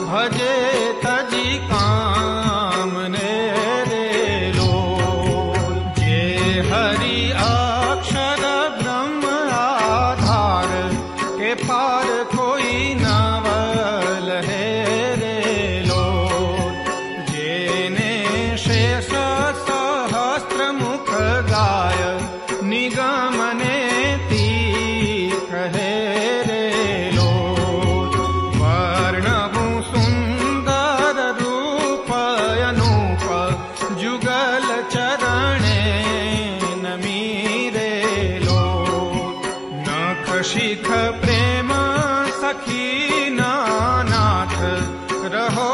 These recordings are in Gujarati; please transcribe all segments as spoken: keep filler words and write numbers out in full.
ભજે તજી કામને રે લોલ. જે હરિ અક્ષર બ્રહ્મ આધાર કે પાર કોઈ નવલ હે રે લોલ. જેને શેષ સહસ્ત્ર મુખ ગાય નિગમને તી કહે રે લોલ. વર્ણવું સુંદર રૂપ અનુપ જુગલ ચરણે નમી રે લોલ. નખ શિખ પ્રેમ સખી નાથ રહો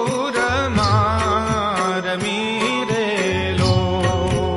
રમા રમી રે લોલ.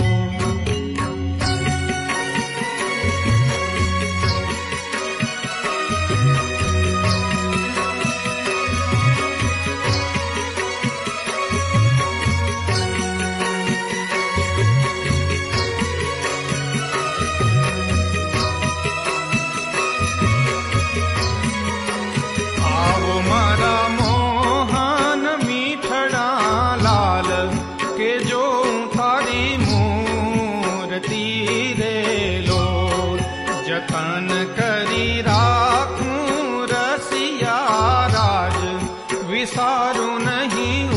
આવો મારા મોહન મીઠડા લાલ કે જો તારી મૂર્તિ રે લોલ. જતન કરી રાખું રસિયા રાજ વિસારું નહીં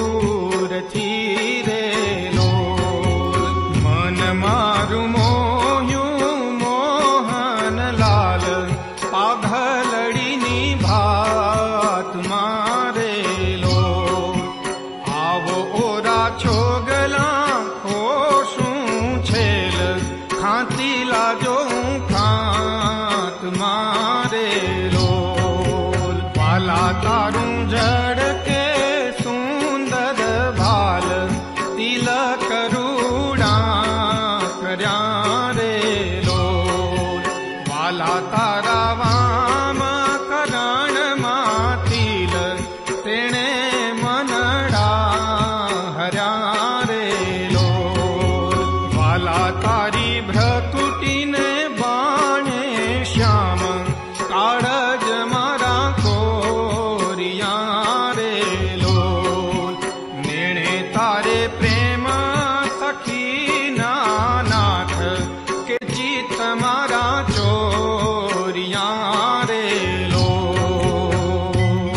ઉરથી રે લોલ. મન મારું મોહ્યું મોહન લાલ પાઘલડીની ભાત મારે લોલ. આવો ઓરા છોગલા ખોશું છેલ ખાંતી લાજો ખાત મારે લોલ. વાલા તારું જડ કે સુંદર ભાલ તિલક રૂડા કર્યા રે લોલ. વાલા તારા વામ કરણમાં તિલ તેણે મનડા હર્યા રે લોલ. વાલા તારી ભ્રતુટીને બાણે શ્યામ કાળજ મારા કોરિયા રે લોલ. નેણે તારે પ્રેમ સખી નાથ કે ચિત્ત મારા ચોરિયા રે લોલ.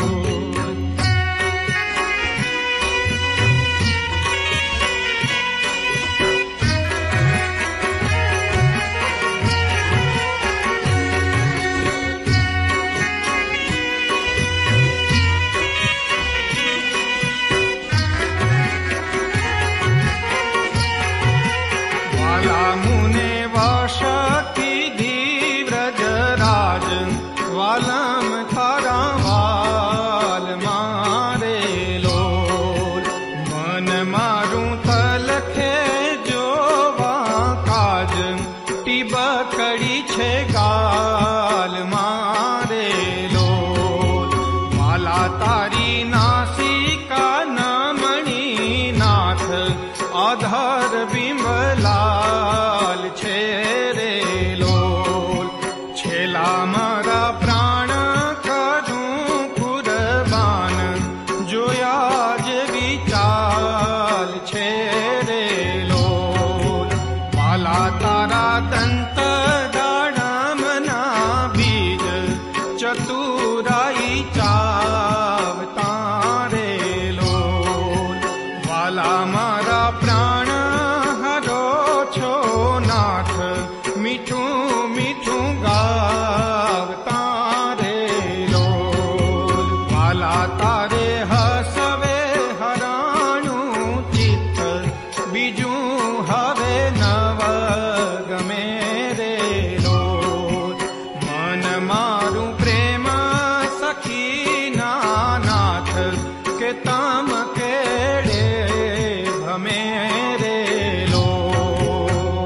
વાલા મુને વશ કીધી વ્રજરાજ વાલમ તારા વાલ મારે લોલ. મન મારું તલખે જોવા કાજ ટીબકડી છે ગાલ મારે લોલ. વાલા તારી નાસિકા નમણી નાથ આધાર બિમલાલ છે રે લોલ. છેલા મારા પ્રાણ કરું કુરબાન જોયા જેવી ચાલ છે રે લોલ. વાલા તારા દંત દાડમના બીજ ચતુરાઈ ચાવતા રે લોલ. વાલા મારા પ્રાણ હરો છો નાથ મીઠું મીઠું ગાવતા રે લોલ. વાલા તારે હસવે હરાણું ચિત્ત બીજું હવે નવ ગમે રે લોલ. મન મારું પ્રેમ સખી નાથ કે તમ કેડે ભમે રે લોલ.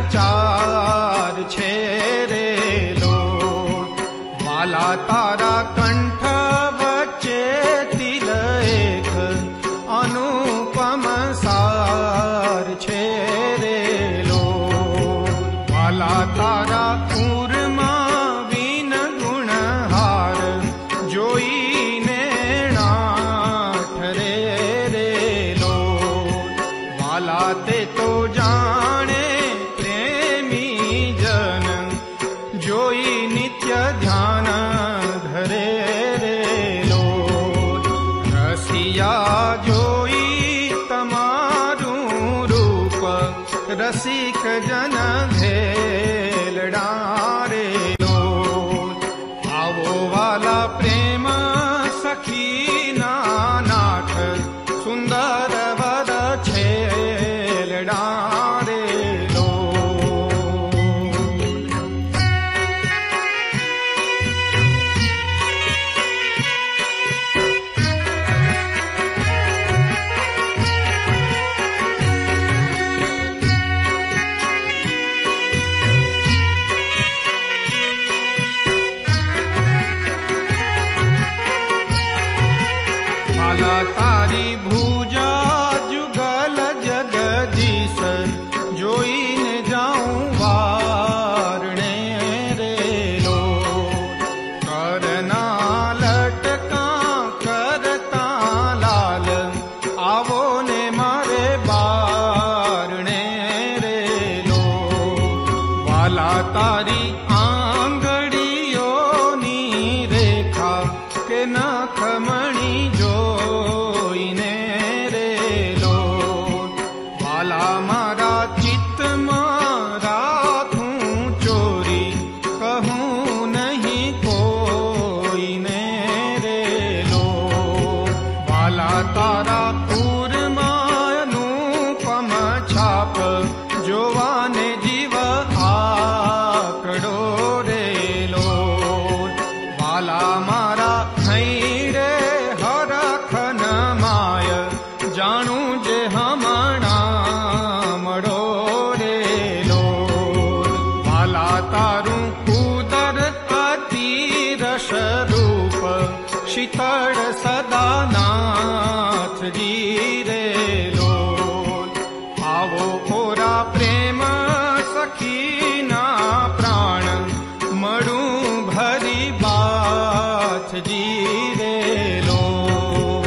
ચાર છે રે લોલ. વાલા તારા કંઠ વચ્ચે તિલ એક અનુપમ સાર છે રે લોલ. વાલા તારા ઉરમાં વિન ગુણહાર જોઈને નાઠરે રે લોલ. વાલા તે તો જાણે પ્રેમી જન જોઈ નિત્ય ધ્યાન ધરે રે લોલ. રસિયા જોઈ તમારું રૂપ રસિક જન ઘેલડા રે લોલ. આવો વાલા પ્રેમ સખી ના નાથ સુંદર વર છેલડા રે લોલ. વાલા તારી ભુજા જુગલ જગદીશ જોઈને જાઉં વારણે રે લોલ. કરના લટકા કરતા લાલ આવો ને મારે બારણે રે લોલ. વાલા તારી આંગળીઓની રેખા કે નખમણી જોઈને રે લોલ. વાલા મારા ચિત્તમાં રાખું ચોરી કહું નહીં કોઈને રે લોલ. વાલા તારા પૂરમાં અનુપમ છાપ જોવાને જીવ આકડો રે લોલ. વાલા મારા હૈરે હરખન માય જાણું જે હમણાં મળો રે લોલ. વાલા તારું ઉદર અતિ રસ રૂપ શીતળ સદાનાથજી રે લોલ. આવો ઓરા પ્રેમ સખીના પ્રાણ મળું ભરી બાથજી રે લોલ.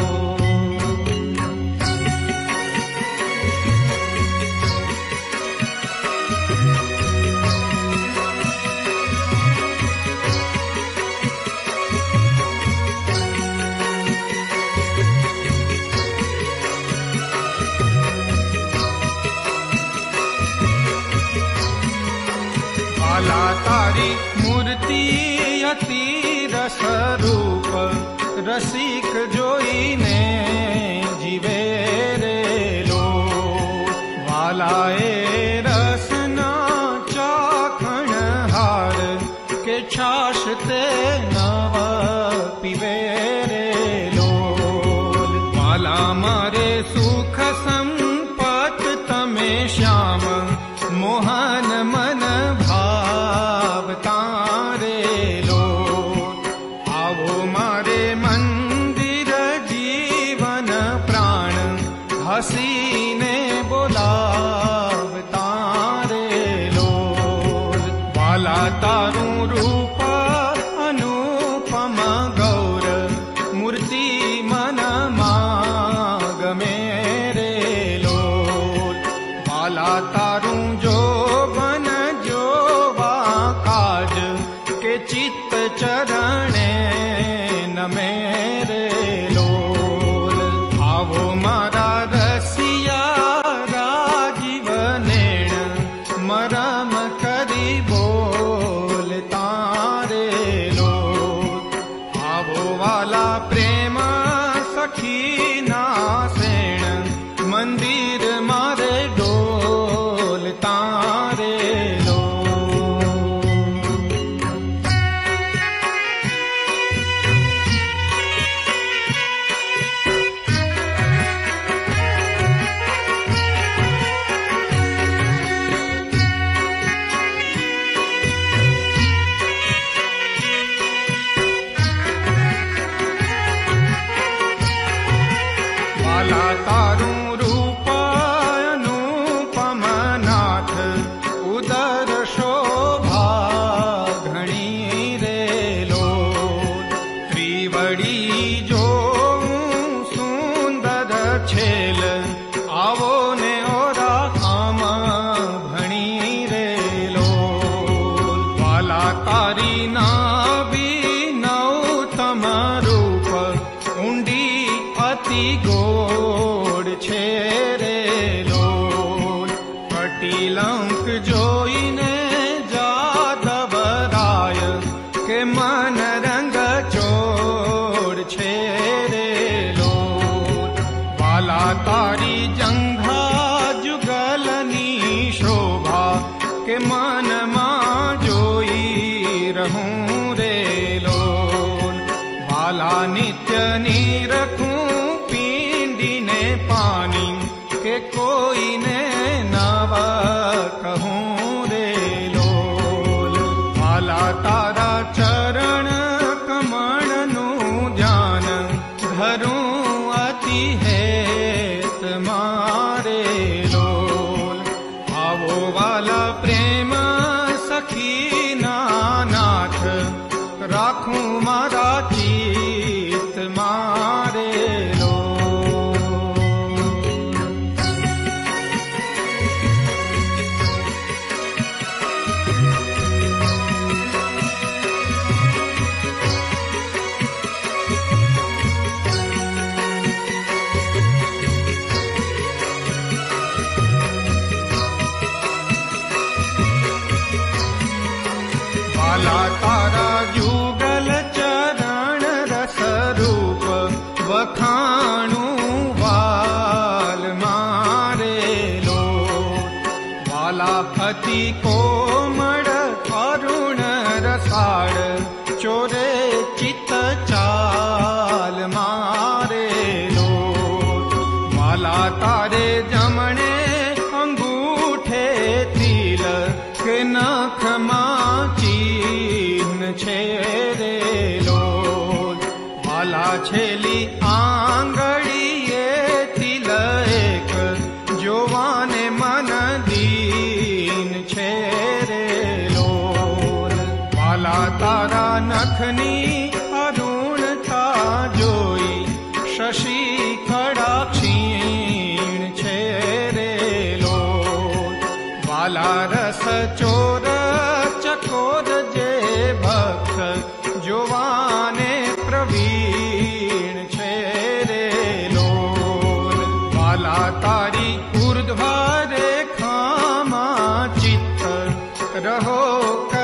વાલા તારી મૂર્તિ અતિ રસ રૂપ રસિક જોઈને જીવે રે લોલ. વાલાએ રસના ચાખણ હાર કે છાશ તે નવ પીવે રે લોલ. વાલા મારે સુખ સંપત તમે શ્યામ મોહન મન ભાવતા રે લોલ. આવો મારે મંદિર જીવન પ્રાણ હસીને બોલાવતા રે લોલ. વાલા તારું રૂપ અનુપમ ગૌર મૂર્તિ મનમાં ગમે રે લોલ. વાલા તારું જોબન જોવા કાજ કે ચિત્ત ચરણે નમે રે લોલ. આવો મારા રસિયા રાજીવ નેણ મરમ કરી બોલતા કે મનમાં જોઈ રહું રે લોલ. વાલા નિત્ય નિરખું પીંડીને પાણી કે કોઈને નવ કહું રે લોલ. વાલા તારા ચરણ કમળનું ધ્યાન ધરું અતિ હેત મારે લોલ. આવો વાલા પ્રેમ સખી ના નાથ રાખું મારા ચિત્ત મારે લોલ. વાલા તારા જુગલ ચરણ રસ રૂપ વખાણું વાલ મારે લોલ. વાલા અતિ કોમળ અરુણ રસાળ ચોરે ચિત્ત ચાલ મારે લોલ. વાલા તારે જમણે અંગૂઠે તિલ કે નખમાં ચીન છે રે લોલ. વાલા છેલી આંગળીએ તિલ એક જોવાને મન દીન છે રે લોલ. વાલા તારા નખની અરુણતા જોઈ શશી ખડા ક્ષીણ છે રે લોલ. વાલા રસ ચોર ચકોર જે ભક્ત જોવાને પ્રવીણ છે રે લોલ. વાલા તારી ઉર્ધ્વ રેખામાં ચિત્ત રહો